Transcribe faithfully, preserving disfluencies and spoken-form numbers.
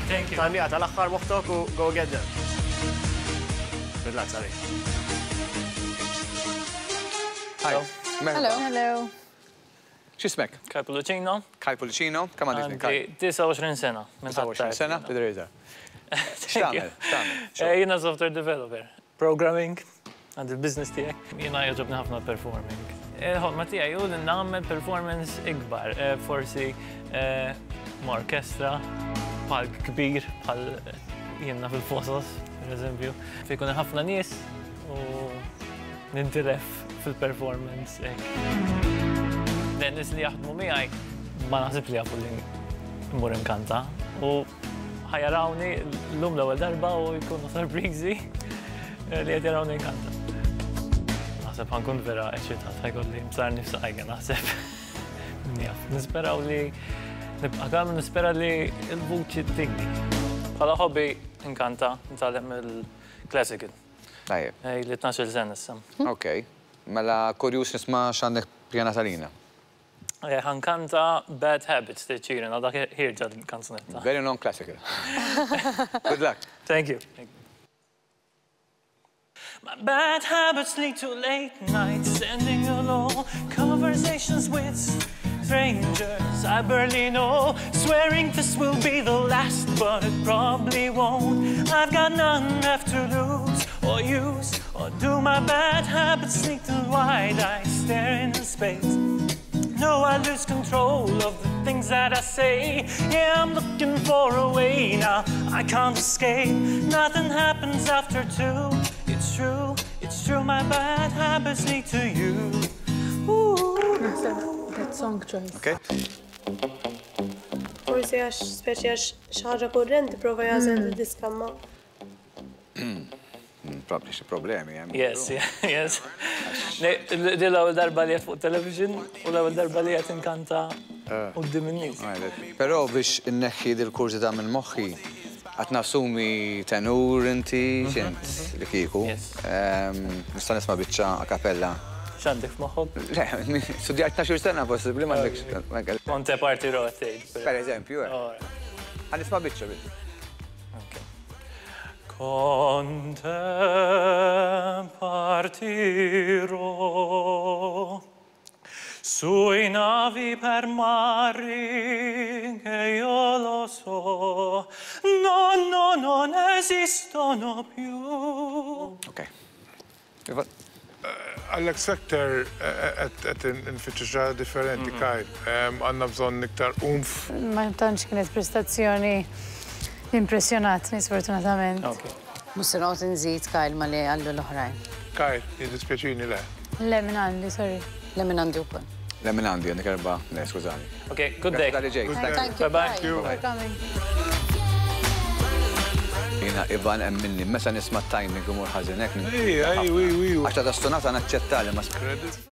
Thank you. Tani għata l-axħar moħtok u go get them. Good luck, Sally. Hi. Hello. Hello. X'ismek? Kaj Pulicino. Kaj Pulicino? Kam għandek Kaj? tisa u għoxrin sena. tisa u għoxrin sena? Id-rejza. X'tagħmel? Jiena software developer. Programming. Għand il-business tiegħek. Jiena jogħġobni ħafna performing. Il-ħolma tiegħi hu li nagħmel performance ikbar. Forsi ma' orkestra, bħal kbir, bħal jiena fil-fosos, per eżempju. Fejn ħafna nies u nintilef fil-performance. Nis li jaħdmu miegħi ma naħseb li jafu li mmur inkanta. U ħajarawni l-lum l-ewwel darba u jkunu sorpriżi li qed jarawni inkanta. Naħseb ħankun vera eċitat, ħajkolli msar nifsa ħajja naħseb. Njaf, nisperaw li nibqa' kalm nispera li l-vuċi tigni. Bħala hobby inkanta nitgħallem il-classical. Tajjeb. Li tnax-il sena issa. Okej. Mela kurjus nisma' x'għandek pjanat għalina. Ħankanta Bad Habits te ċirin, għadak ħirġa l-kanzunetta. Very non-classical. Good luck. Thank you. My bad habits lead to late nights, sending you low conversations with strangers I barely know, swearing this will be the last, but it probably won't. I've got none left to lose or use, or do my bad habits sneak through wide eyes, stare into space? No, I lose control of the things that I say. Yeah, I'm looking for a way now. I can't escape. Nothing happens after two. It's true, it's true. My bad habits lead to you. That song choice. Okay. Forsi għax speċi għax xaħġa kurrenti prova jażel diskamma. Probably xi problemi hemm. Yes, yes. Di l-ewwel darba li qed fuq television u l-ewwel darba li qed inkanta quddiem in-nies. Però biex inneħħi dil-kurzità minn moħħi qed nassumi tenur inti x'int li kieku. Nista' nisma' biċċa a cappella. X'għandek f'moħħok? Le, studjajt tnax-il sena possibbli m'għandekx. Monte Party Road. Per eżempju, ħa nisma' biċċa biss. Con te partirò sui navi per mari che io lo so, no, no, non esistono più. Ok. Għallek sektor għet nfittxġa differenti kaj, għanna bżon niktar umf. Ma tantx kienet prestazzjoni impressionatni, sfortunatament. Musa noqgħod nżid Kyle ma li għallu l-oħrajn. Kyle, jiddispjaċini le? Le minn għandi, sorry. Le minn għandi wkoll. Le minn għandi, għandek erba', le skużani. Okay, good day. Thank you for coming. Jina Ivan hemm minni, meta nisma' timing imur ħażin hekk. Ej, ej, wi, wi. Għax ta' stonata naċċettali ma'